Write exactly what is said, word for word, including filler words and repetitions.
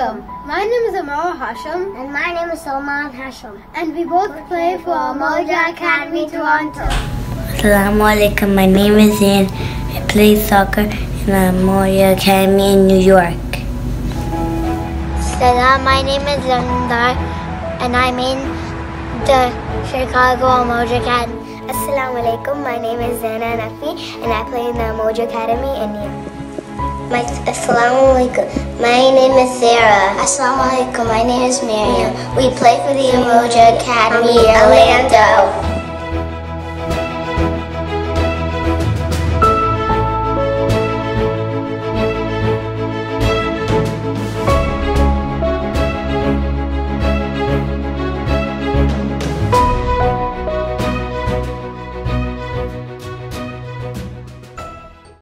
Alaikum. My name is Amara Hasham. And my name is Salman Hasham. And we both play for Umoja Academy, Toronto. Assalamu alaikum. My name is Zain. I play soccer in the Umoja Academy in New York. Salam, my name is Zandar and I'm in the Chicago Umoja Academy. Assalamu alaikum. My name is Zaina Nafi and I play in the Umoja Academy in New York. My, Assalamu alaikum. My name is Sarah. Assalamu alaikum. My name is Miriam. We play for the Umoja Academy, Orlando.